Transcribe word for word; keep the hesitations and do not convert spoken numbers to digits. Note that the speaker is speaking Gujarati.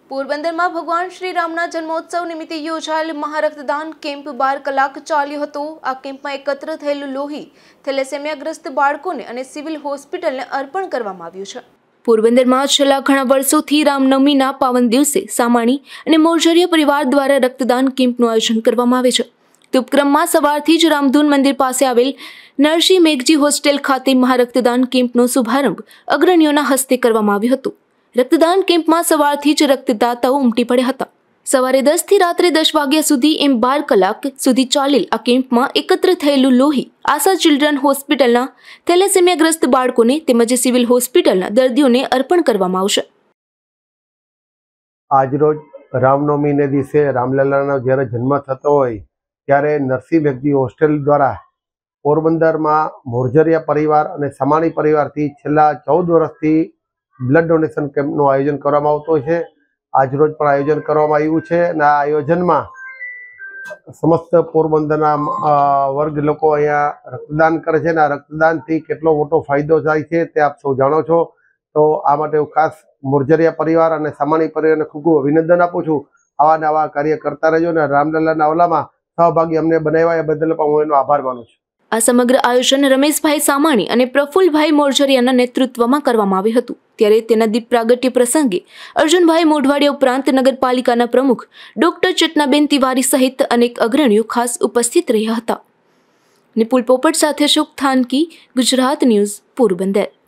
પોરબંદરમાં ભગવાન શ્રી રામના જન્મોત્સવ નિમિત્તે યોજાયેલ મહારક્તદાન કેમ્પ બાર કલાક ચાલ્યો હતો। આ કેમ્પમાં એકત્ર થયેલું લોહી થેલેસેમિયાગ્રસ્ત બાળકોને અને સિવિલ હોસ્પિટલને અર્પણ કરવામાં આવ્યું છે। પોરબંદરમાં છેલ્લા ઘણા વર્ષોથી રામનવમીના પાવન દિવસે સામાણી અને મોરજરિયા પરિવાર દ્વારા રક્તદાન કેમ્પનું આયોજન કરવામાં આવે છે। તે ઉપક્રમમાં સવારથી જ રામધૂન મંદિર પાસે આવેલ નરસિંહ મેઘજી હોસ્ટેલ ખાતે મહારક્તદાન કેમ્પનો શુભારંભ અગ્રણીઓના હસ્તે કરવામાં આવ્યો હતો। રક્તદાન કેમ્પમાં સવારથી જ રક્તદાતાઓ ઉમટી પડ્યા હતા। સવારે દસ થી રાત્રે દસ વાગ્યા સુધી એમ બાર કલાક સુધી ચાલેલ આ કેમ્પમાં એકત્ર થયેલું લોહી આશા ચિલ્ડ્રન હોસ્પિટલના થેલેસેમિયાગ્રસ્ત બાળકોને તેમજ સિવિલ હોસ્પિટલના દર્દીઓને અર્પણ કરવામાં આવશે। આજરોજ રામનવમીને દિવસે રામલલ્લાનો જ્યારે જન્મ થતો હોય ત્યારે નરસિંહ મેઘજી હોસ્ટેલ દ્વારા પોરબંદરમાં મોરજરિયા પરિવાર અને સમાણી પરિવારથી છેલ્લા ચૌદ વર્ષથી બ્લડ ડોનેશન કેમ્પનું આયોજન કરવામાં આવતું હોય છે। આજરોજ પણ આયોજન કરવામાં આવ્યું છે અને આ આયોજનમાં સમસ્ત પોરબંદરના વર્ગ લોકો અહીંયા રક્તદાન કરે છે અને આ રક્તદાનથી કેટલો મોટો ફાયદો થાય છે તે આપ સૌ જાણો છો। તો આ માટે હું ખાસ મોરજરિયા પરિવાર અને સમાણી પરિવારને ખૂબ ખૂબ અભિનંદન આપું છું। આવા ને આવા કાર્ય કરતા રહેજો અને રામલલ્લાના ઓલામાં સહભાગી અમને બનાવ્યા એ બદલ પણ હું એનો આભાર માનું છું। આ સમગ્ર આયોજન રમેશભાઈ સામાણી અને પ્રફુલભાઈ મોરજરિયાના નેતૃત્વમાં કરવામાં આવ્યું હતું। ત્યારે તેના દીપ પ્રાગટ્ય પ્રસંગે અર્જુનભાઈ મોઢવાડિયા ઉપરાંત નગરપાલિકાના પ્રમુખ ડોક્ટર ચેતનાબેન તિવારી સહિત અનેક અગ્રણીઓ ખાસ ઉપસ્થિત રહ્યા હતા। નિપુલ પોપટ સાથે શુક થાનકી, ગુજરાત ન્યૂઝ, પોરબંદર।